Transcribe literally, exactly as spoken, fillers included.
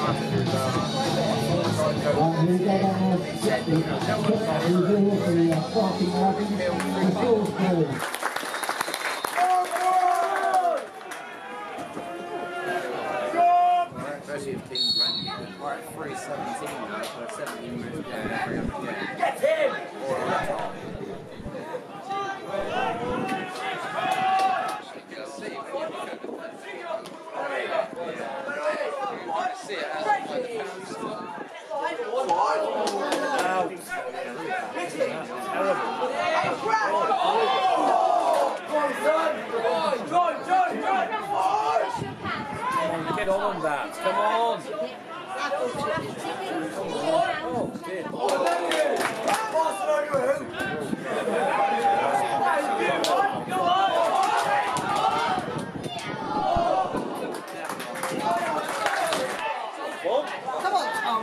Especially if teams run we're at three seventeen, like we're seventeen minutes down every other game. Get him! Or on top. See it as like the pound stuff. Get on that, come on! Oh, dear. Come on, Tom!